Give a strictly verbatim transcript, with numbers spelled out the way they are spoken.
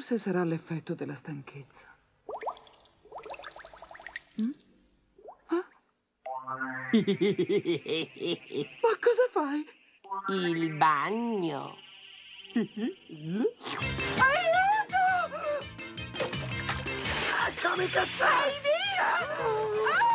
Forse sarà l'effetto della stanchezza. Mm? Ah? Ma cosa fai? Il bagno. Aiuto! Eccomi che c'è! Sei via! Ah!